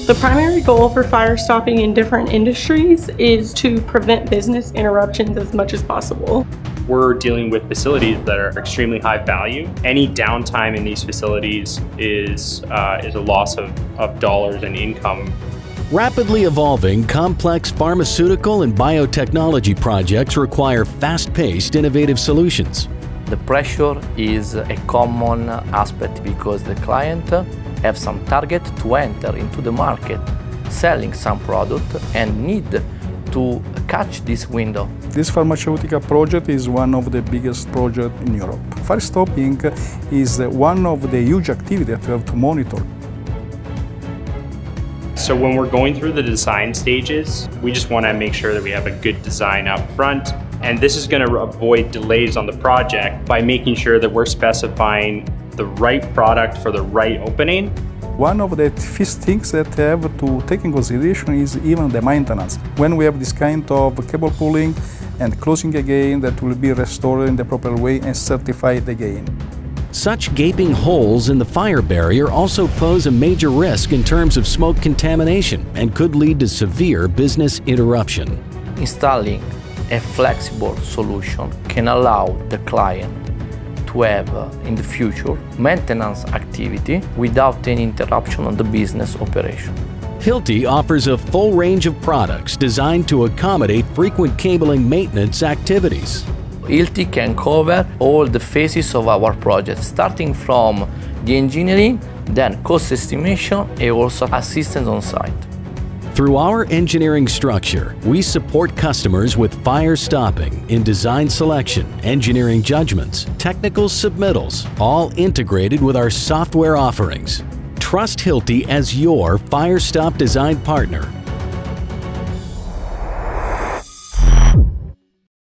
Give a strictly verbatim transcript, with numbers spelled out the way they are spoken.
The primary goal for fire stopping in different industries is to prevent business interruptions as much as possible. We're dealing with facilities that are extremely high value. Any downtime in these facilities is, uh, is a loss of, of dollars and income. Rapidly evolving, complex pharmaceutical and biotechnology projects require fast-paced, innovative solutions. The pressure is a common aspect because the client have some target to enter into the market selling some product and need to catch this window. This pharmaceutical project is one of the biggest projects in Europe. Fire stopping is one of the huge activities that we have to monitor. So when we're going through the design stages, we just want to make sure that we have a good design up front. And this is going to avoid delays on the project by making sure that we're specifying the right product for the right opening. One of the first things that we have to take in consideration is even the maintenance. When we have this kind of cable pulling and closing again, that will be restored in the proper way and certified again. Such gaping holes in the fire barrier also pose a major risk in terms of smoke contamination and could lead to severe business interruption. Installing a flexible solution can allow the client to have, uh, in the future, maintenance activity without any interruption on the business operation. Hilti offers a full range of products designed to accommodate frequent cabling maintenance activities. Hilti can cover all the phases of our project, starting from the engineering, then cost estimation, and also assistance on site. Through our engineering structure, we support customers with fire stopping in design selection, engineering judgments, technical submittals, all integrated with our software offerings. Trust Hilti as your fire stop design partner